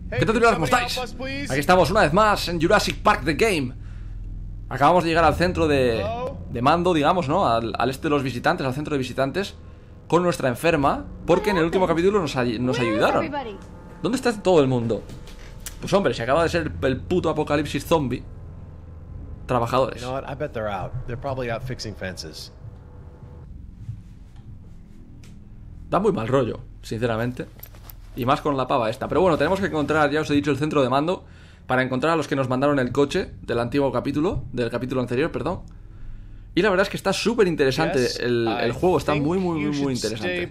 ¿Qué tal, ¿cómo estáis? Aquí estamos una vez más en Jurassic Park The Game. Acabamos de llegar al centro de mando, digamos, ¿no? Al este de los visitantes, al centro de visitantes, con nuestra enferma, porque en el último capítulo nos ayudaron. ¿Dónde está todo el mundo? Pues hombre, se acaba de ser el puto apocalipsis zombie. Trabajadores. Da muy mal rollo, sinceramente. Y más con la pava esta. Pero bueno, tenemos que encontrar, ya os he dicho, el centro de mando, para encontrar a los que nos mandaron el coche del antiguo capítulo, del capítulo anterior, perdón. Y la verdad es que está súper interesante. El juego está muy interesante.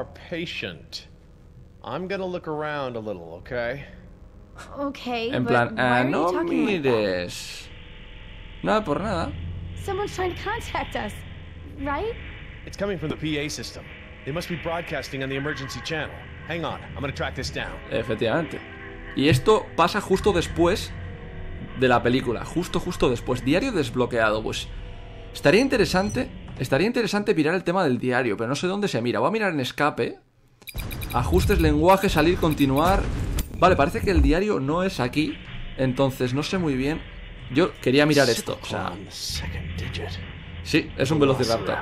En plan, no mires. Nada por nada. Someone's trying to contact us, right? It's coming from the PA system. They must be broadcasting on the emergency channel. Hang on, I'm gonna track this down. Efectivamente. Y esto pasa justo después de la película. Justo después. Diario desbloqueado. Pues estaría interesante mirar el tema del diario, pero no sé dónde se mira. Voy a mirar en escape. Ajustes, lenguaje, salir, continuar. Vale, parece que el diario no es aquí. Entonces no sé muy bien. Yo quería mirar esto, o sea... Sí, es un Velociraptor.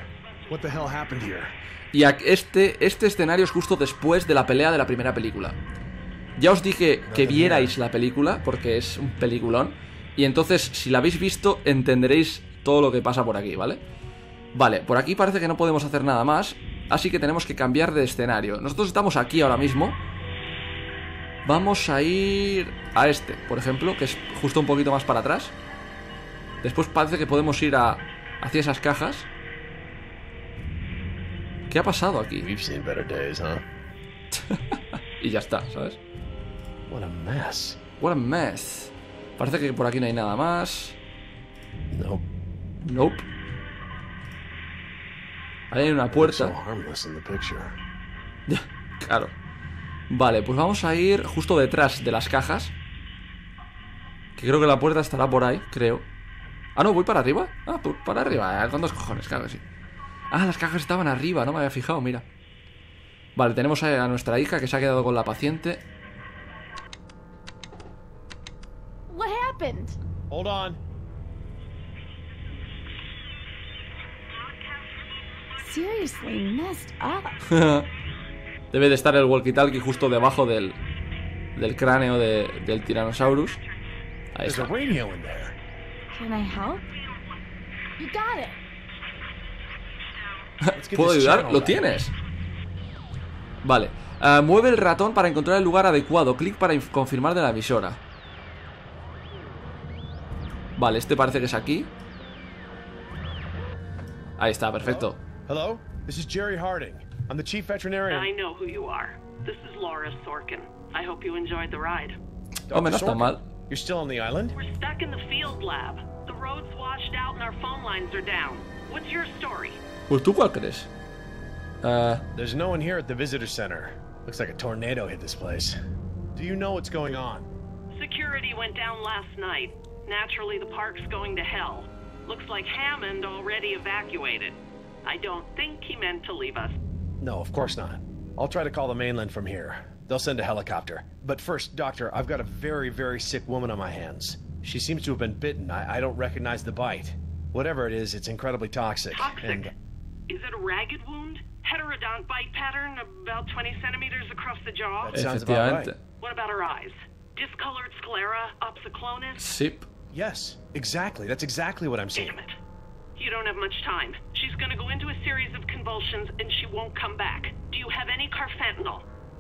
Y este escenario es justo después de la pelea de la primera película. Ya os dije que vierais la película, porque es un peliculón. Y entonces, si la habéis visto, entenderéis todo lo que pasa por aquí, ¿vale? Vale, por aquí parece que no podemos hacer nada más, así que tenemos que cambiar de escenario. Nosotros estamos aquí ahora mismo. Vamos a ir a este, por ejemplo, que es justo un poquito más para atrás. Después parece que podemos ir hacia esas cajas. ¿Qué ha pasado aquí? Y ya está, ¿sabes? What a mess. What a mess. Parece que por aquí no hay nada más. Nope. Ahí hay una puerta. Claro. Vale, pues vamos a ir justo detrás de las cajas. Que creo que la puerta estará por ahí, creo. Ah, no, voy para arriba. Ah, para arriba, con dos cojones, claro que sí. Ah, las cajas estaban arriba, no me había fijado, mira. Vale, tenemos a nuestra hija que se ha quedado con la paciente. What happened? Hold on. Seriously messed up. Debe de estar el walkie-talkie justo debajo del cráneo del Tyrannosaurus. Ahí está. Can I help? You got it. ¿Puedo ayudar? ¿Lo tienes? Vale. Mueve el ratón para encontrar el lugar adecuado. Clic para confirmar de la emisora. Vale, este parece que es aquí. Ahí está, perfecto. Hello, this is Jerry Harding. I'm the chief veterinarian. I know who you are. This is Laura Sorkin. I hope you enjoyed the ride. Hombre, no está mal. You're still on the island? We're stuck in the field lab. The road's washed out and our phone lines are down. What's your story? Pues tú, ¿cuál crees? There's no one here at the visitor center. Looks like a tornado hit this place. Do you know what's going on? Security went down last night. Naturally, the park's going to hell. Looks like Hammond already evacuated. I don't think he meant to leave us. No, of course not. I'll try to call the mainland from here. They'll send a helicopter. But first, Doctor, I've got a very sick woman on my hands. She seems to have been bitten. I don't recognize the bite. Whatever it is, it's incredibly toxic. Toxic? And... Is it a ragged wound? Heterodont bite pattern, about 20 centimeters across the jaw? That sounds about right. What about her eyes? Discolored sclera, opsoclonus? Sip. Yes, exactly. That's exactly what I'm seeing. Damn it. You don't have much time. She's gonna go into a series of convulsions and she won't come back. Do you have any carfentanil?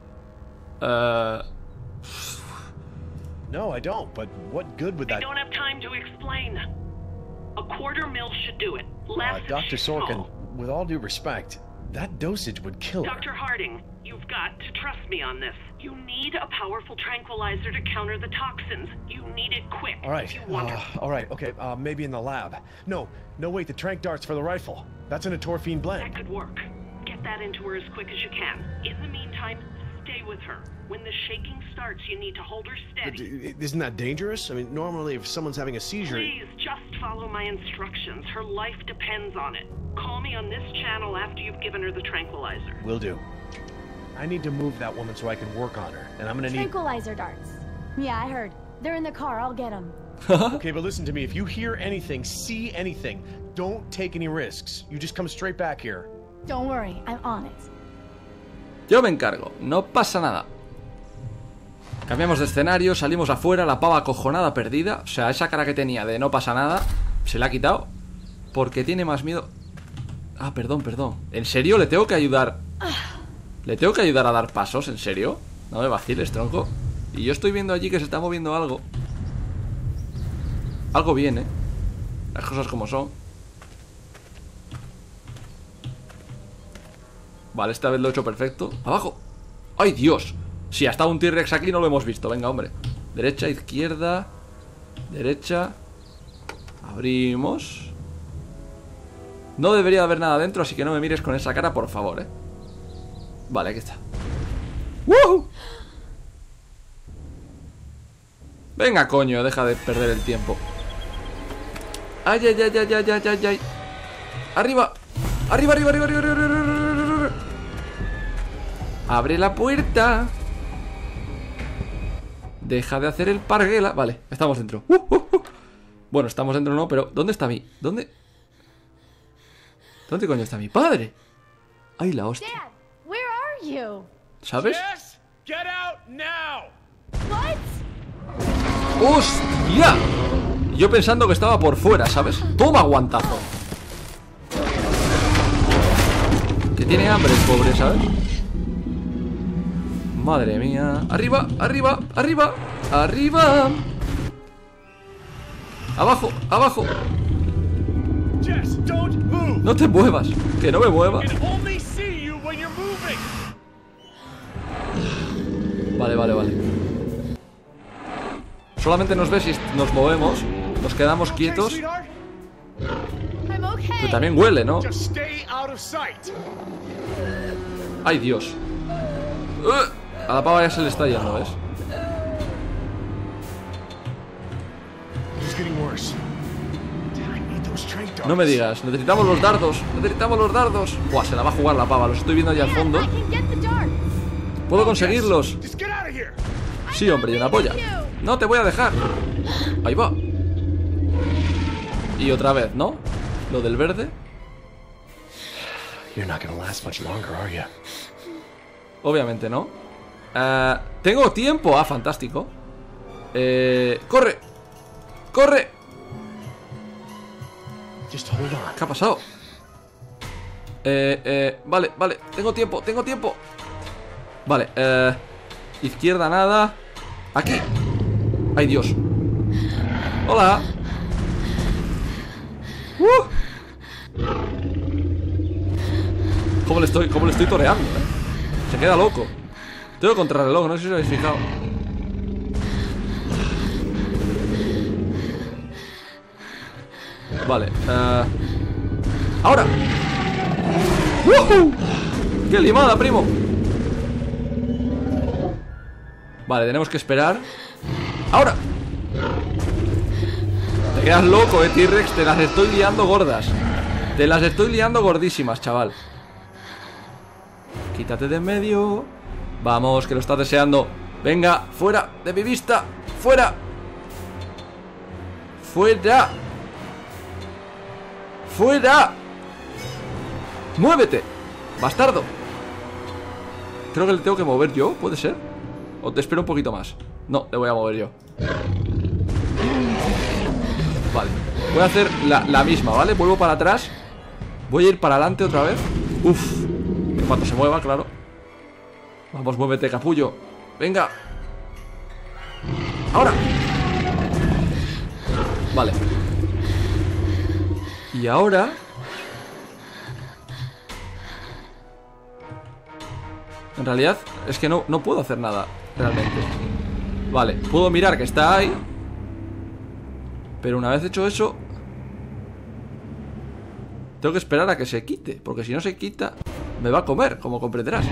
No, I don't, but what good would that... I don't have time to explain. A quarter mil should do it. Less Dr. she's Sorkin, small. with all due respect, that dosage would kill her. Dr. Harding, you've got to trust me on this. You need a powerful tranquilizer to counter the toxins. You need it quick. All right, if you want her. all right, okay, maybe in the lab. No, wait, the tranq darts for the rifle. That's in a Torfine blend. That could work. Get that into her as quick as you can. In the meantime, stay with her. When the shaking starts, you need to hold her steady. Isn't that dangerous? I mean, normally if someone's having a seizure... Please, just follow my instructions. Her life depends on it. Call me on this channel after you've given her the tranquilizer. Will do. I need to move that woman so I can work on her, and I'm gonna need... Tranquilizer darts. Yeah, I heard. They're in the car. I'll get them. Okay, but listen to me. If you hear anything, see anything, don't take any risks. You just come straight back here. Don't worry. I'm on it. Yo me encargo, no pasa nada. Cambiamos de escenario, salimos afuera. La pava acojonada, perdida. O sea, esa cara que tenía de no pasa nada se la ha quitado porque tiene más miedo. Ah, perdón, perdón. ¿En serio le tengo que ayudar? ¿Le tengo que ayudar a dar pasos? ¿En serio? No me vaciles, tronco. Y yo estoy viendo allí que se está moviendo algo. Algo viene. Las cosas como son. Vale, esta vez lo he hecho perfecto. ¡Abajo! ¡Ay, Dios! Si ha estado un T-Rex aquí no lo hemos visto. Venga, hombre. Derecha, izquierda. Derecha. Abrimos. No debería haber nada dentro, así que no me mires con esa cara, por favor, ¿eh? Vale, aquí está. ¡Woohoo! Venga, coño, deja de perder el tiempo. ¡Ay, ay, ay, ay, ay, ay, ay, ay! ¡Arriba! ¡Arriba, arriba, arriba, arriba, arriba, arriba, arriba! ¡Abre la puerta! Deja de hacer el parguela. Vale, estamos dentro. Bueno, estamos dentro no, pero ¿dónde está mi? ¿Dónde coño está mi padre? ¡Ay, la hostia! Dad, where are you? ¿Sabes? Jess, get out now! What? ¡Hostia! Yo pensando que estaba por fuera, ¿sabes? Toma guantazo. Que tiene hambre el pobre, ¿sabes? Madre mía. Arriba, arriba, arriba, arriba. Abajo, abajo. Jess, don't move! No te muevas, que no me mueva. I can only see you when you're moving! Vale, vale, vale. Solamente nos ves si nos movemos. Nos quedamos quietos. sweetheart? I'm okay. Pero también huele, ¿no? Just stay out of sight. Ay, Dios. A la pava ya se le está yendo, ¿ves? It's getting worse. I need those trank darts. No me digas, necesitamos los dardos. Necesitamos los dardos. Buah, se la va a jugar la pava, los estoy viendo allá al Dad, fondo. I can get the dart. ¿Puedo conseguirlos? Just get out of here. Sí, hombre, y una polla. No te voy a dejar. Ahí va. Y otra vez, ¿no? Lo del verde. You're not gonna last much longer, are you? Obviamente no. Tengo tiempo. Ah, fantástico. ¡Corre! ¡Corre! Just hold on. ¿Qué ha pasado? Vale, vale. Tengo tiempo, tengo tiempo. Vale, izquierda nada. Aquí. ¡Ay, Dios! ¡Hola! ¿Cómo le estoy toreando, Se queda loco. Tengo contrarreloj, no sé si os habéis fijado. Vale, ¡ahora! ¡Woohoo! ¡Qué limada, primo! Vale, tenemos que esperar. ¡Ahora! Te quedas loco, T-Rex. Te las estoy liando gordas. Te las estoy liando gordísimas, chaval. Quítate de en medio. Vamos, que lo estás deseando. Venga, fuera de mi vista. ¡Fuera! ¡Fuera! ¡Fuera! ¡Muévete! ¡Bastardo! Creo que le tengo que mover yo, ¿puede ser? O te espero un poquito más. No, le voy a mover yo. Vale, voy a hacer la misma, ¿vale? Vuelvo para atrás. Voy a ir para adelante otra vez. Uf, en cuanto se mueva, claro. Vamos, muévete, capullo. Venga. Ahora. Vale. Y ahora... En realidad es que no puedo hacer nada realmente. Vale, puedo mirar que está ahí. Pero una vez hecho eso, tengo que esperar a que se quite, porque si no se quita me va a comer, como comprenderás.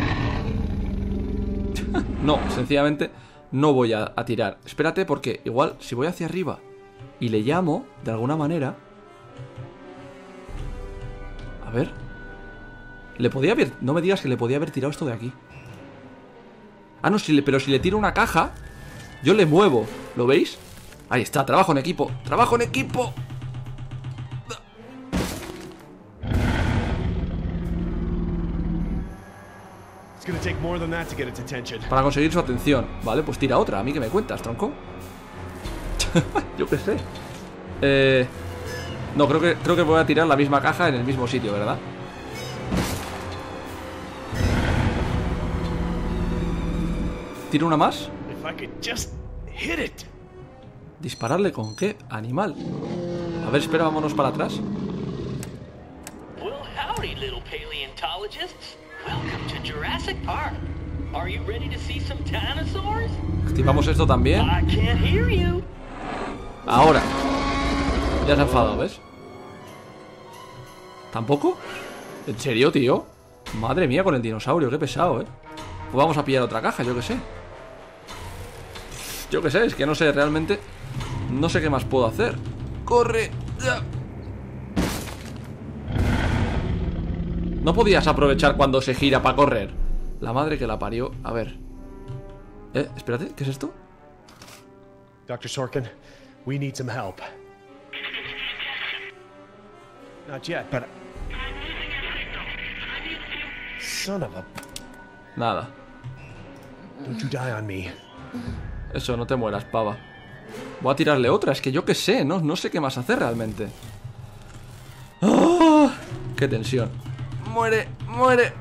No, sencillamente no voy a tirar. Espérate, porque igual si voy hacia arriba y le llamo de alguna manera... A ver. Le podía haber... No me digas que le podía haber tirado esto de aquí. Ah, no, pero si le tiro una caja, yo le muevo. ¿Lo veis? Ahí está, trabajo en equipo. ¡Trabajo en equipo! Para conseguir su atención. Vale, pues tira otra. ¿A mí qué me cuentas, tronco? Yo qué sé. No, creo que voy a tirar la misma caja en el mismo sitio, ¿verdad? ¿Tiro una más? ¿Dispararle con qué? Animal. A ver, espera, vámonos para atrás. Well, howdy, little paleontologists. Welcome to Jurassic Park. Are you ready to see some dinosaurs? Activamos esto también. I can't hear you. Ahora. Ya se ha enfadado, ¿ves? ¿Tampoco? ¿En serio, tío? Madre mía con el dinosaurio, qué pesado, ¿eh? Pues vamos a pillar otra caja, yo qué sé. Yo qué sé, es que no sé realmente. No sé qué más puedo hacer. ¡Corre! ¡Ya! No podías aprovechar cuando se gira para correr. La madre que la parió. A ver. Espérate, ¿qué es esto? Dr. Sorkin, we need some help. Not yet, but... Son of a... Nada. Don't you die on me. Eso, no te mueras, pava. Voy a tirarle otra, es que yo qué sé, no sé qué más hacer realmente. ¡Oh! ¡Qué tensión! ¡Muere! ¡Muere!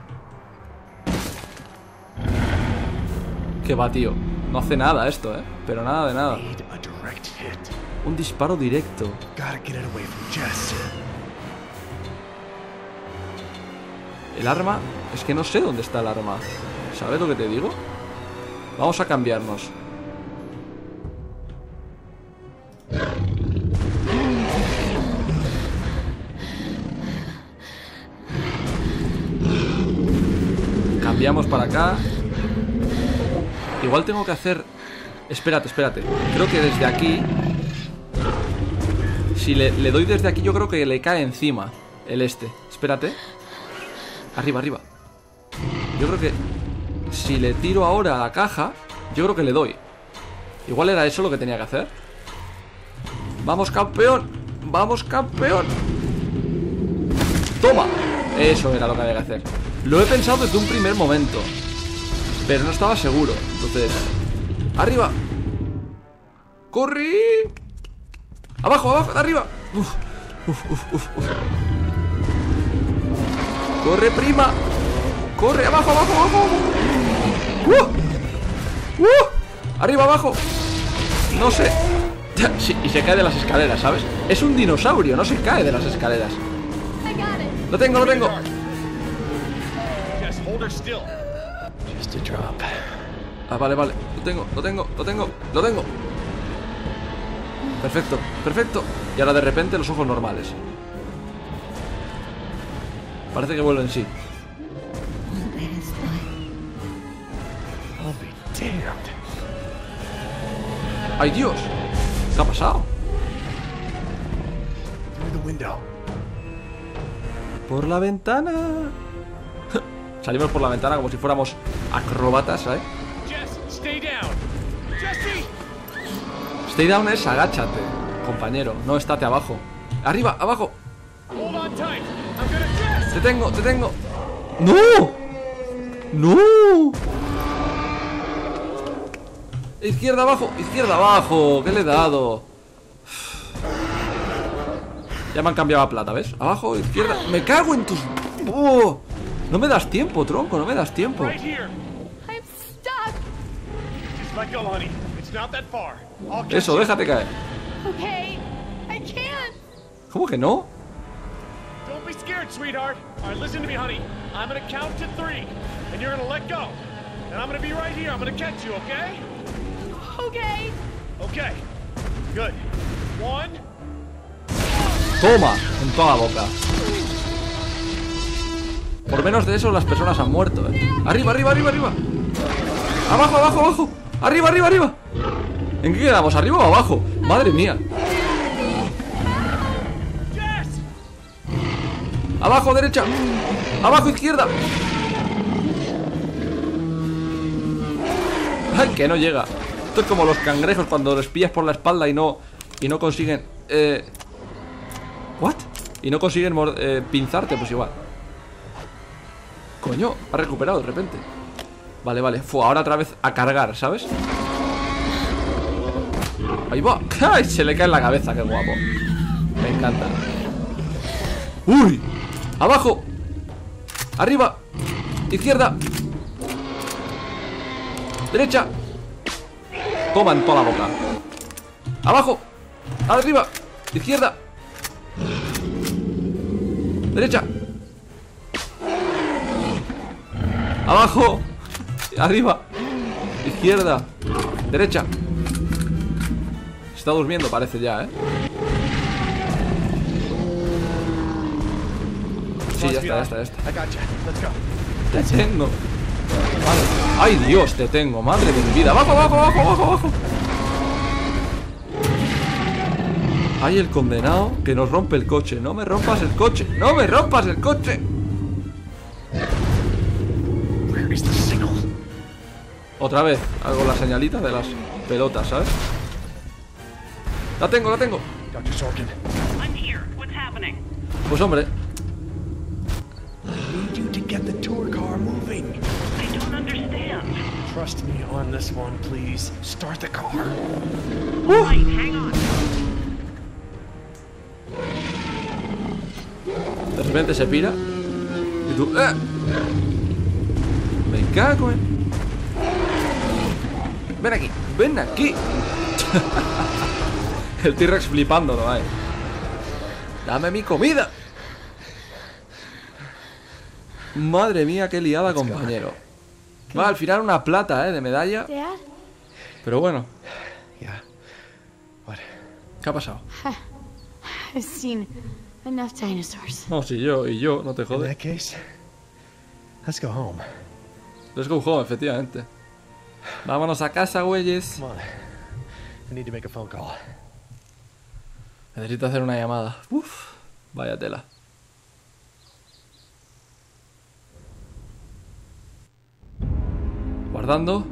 ¿Qué va, tío? No hace nada esto, ¿eh? Pero nada de nada. Un disparo directo. El arma... Es que no sé dónde está el arma. ¿Sabes lo que te digo? Vamos a cambiarnos. Cambiamos para acá. Igual tengo que hacer... Espérate. Creo que desde aquí... Si le doy desde aquí, yo creo que le cae encima el este. Espérate. Arriba. Yo creo que si le tiro ahora a la caja, yo creo que le doy. Igual era eso lo que tenía que hacer. ¡Vamos, campeón! ¡Vamos, campeón! ¡Toma! Eso era lo que había que hacer. Lo he pensado desde un primer momento, pero no estaba seguro. Entonces... ¡Arriba! ¡Corre! ¡Abajo, de arriba! ¡Uf! ¡Corre, prima! ¡Corre! ¡Abajo! ¡Arriba, abajo! No sé. Sí, y se cae de las escaleras, ¿sabes? Es un dinosaurio, no se cae de las escaleras. Lo tengo. Ah, vale. Lo tengo. Perfecto. Y ahora de repente los ojos normales. Parece que vuelve en sí. ¡Ay, Dios! ¿Qué ha pasado? Por la ventana. Salimos por la ventana como si fuéramos acróbatas, ¿sabes? Stay down es agáchate, compañero. No, estate abajo. Arriba, abajo. Te tengo. ¡No! Izquierda abajo. ¿Qué le he dado? Ya me han cambiado a plata, ¿ves? Abajo, izquierda. Me cago en tus... ¡Oh! No me das tiempo, tronco, no me das tiempo. Eso, déjate caer. ¿Cómo que no? Don't be scared, sweetheart. All right, listen to me, honey. I'm gonna count to 3, and you're gonna let go. And I'm gonna be right here. I'm gonna catch you, okay? Okay. Good. 1. Toma, en toda la boca. Por menos de eso las personas han muerto, ¿eh? Arriba. Abajo. Arriba. ¿En qué quedamos? ¿Arriba o abajo? Madre mía. Abajo, derecha. Abajo, izquierda. ¡Ay, que no llega! Esto es como los cangrejos cuando los pillas por la espalda y no consiguen... ¿What? Y no consiguen pinzarte, pues igual. Coño, ha recuperado de repente. Vale, vale. Ahora otra vez a cargar, ¿sabes? Ahí va. ¡Ay! Se le cae en la cabeza, qué guapo. Me encanta. ¡Uy! ¡Abajo! ¡Arriba! ¡Izquierda! ¡Derecha! Toma en toda la boca. ¡Abajo! ¡Arriba! ¡Izquierda! ¡Derecha! ¡Abajo! ¡Arriba! ¡Izquierda! ¡Derecha! Se está durmiendo, parece ya, ¿eh? Sí, ya está. Te tengo. Vale. ¡Ay, Dios! Te tengo, madre de mi vida. ¡Abajo! ¡Ay, el condenado que nos rompe el coche! ¡No me rompas el coche! ¡No me rompas el coche! Otra vez hago la señalita de las pelotas, ¿sabes? ¡La tengo! Dr. Sorkin. I'm here. What's happening? Pues hombre, I need you to get the tour car moving. I don't understand. Trust me on this one, please. Start the car. Right, hang on. de repente se pira y tú... Me cago en... ¡Ven aquí! El T-Rex flipando, ¿no hay? ¡Dame mi comida! Madre mía, qué liada, compañero. Va, al final una plata, de medalla. Dad? Pero bueno, Yeah. What? ¿qué ha pasado? I've seen enough dinosaurs. No, si yo, no te In jodes. that case, let's go home. Let's go home, efectivamente. Vámonos a casa, güeyes. Come on. I need to make a phone call. Necesito hacer una llamada. Uf, vaya tela. Guardando.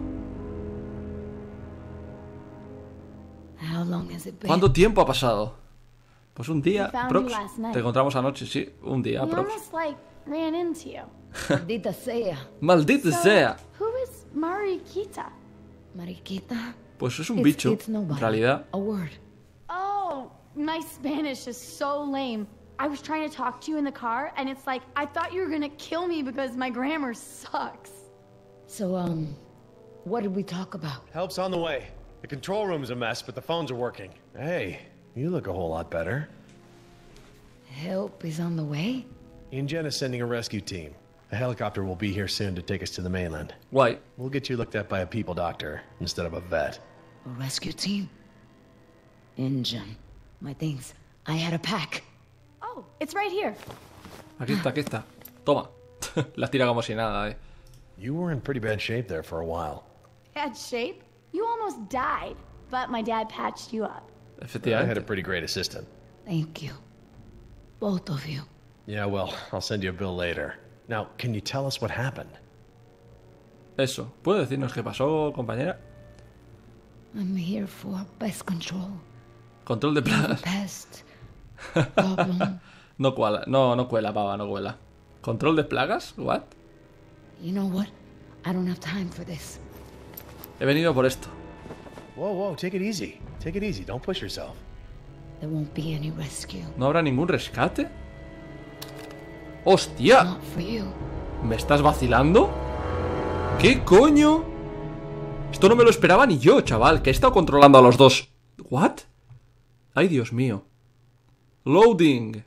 How long has it been? ¿Cuánto tiempo ha pasado? Pues un día, We found prox. you last night. Te encontramos anoche, sí, un día, We prox. almost ran into you. Maldita sea. Maldita So, sea. who is Mariquita? Mariquita. Pues es un It's- bicho, it's nobody. en realidad. A word. Oh, my Spanish is so lame. I was trying to talk to you in the car, and it's like I thought you were gonna kill me because my grammar sucks. So, what did we talk about? Help's on the way. The control room's a mess, but the phones are working. Hey, you look a whole lot better. Help is on the way? InGen is sending a rescue team. A helicopter will be here soon to take us to the mainland. Guay. We'll get you looked at by a people doctor instead of a vet. A rescue team? Engine. My things. I had a pack. Oh, it's right here. Aquí está. Toma. Las tira como si nada, You were in pretty bad shape there for a while. Bad shape? You almost died, but my dad patched you up. I had a Efectivamente. pretty great assistant. Thank you. Both of you. Yeah, well, I'll send you a bill later. Now, can you tell us what happened? Eso. ¿Puede decirnos qué pasó, compañera? I'm here for pest control. Control de plagas. Pest. Problem. No cuela, no cuela, pava, no cuela. ¿Control de plagas? ¿What? You know what? I don't have time for this. He venido por esto. Whoa, take it easy. Take it easy. Don't push yourself. There won't be any rescue. ¿No habrá ningún rescate? ¡Hostia! Not for you. ¿Me estás vacilando? ¿Qué coño? Esto no me lo esperaba ni yo, chaval. Que he estado controlando a los dos. ¿What? Ay, Dios mío. Loading.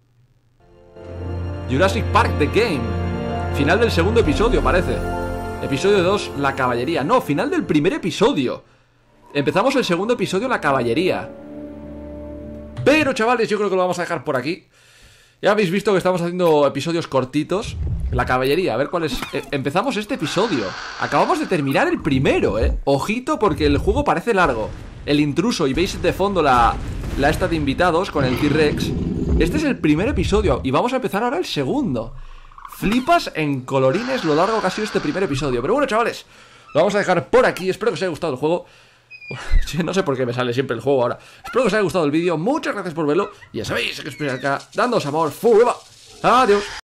Jurassic Park The Game. Final del segundo episodio, parece. Episodio 2, la caballería. No, final del primer episodio. Empezamos el segundo episodio, la caballería. Pero, chavales, yo creo que lo vamos a dejar por aquí. Ya habéis visto que estamos haciendo episodios cortitos. La caballería, a ver cuál es... empezamos este episodio. Acabamos de terminar el primero, Ojito, porque el juego parece largo. El intruso, y veis de fondo la esta de invitados con el T-Rex. Este es el primer episodio y vamos a empezar ahora el segundo. Flipas en colorines lo largo que ha sido este primer episodio. Pero bueno, chavales, lo vamos a dejar por aquí. Espero que os haya gustado el juego. No sé por qué me sale siempre el juego ahora. Espero que os haya gustado el vídeo. Muchas gracias por verlo. Y ya sabéis que os estoy acá dándoos amor. ¡Fueva! Adiós.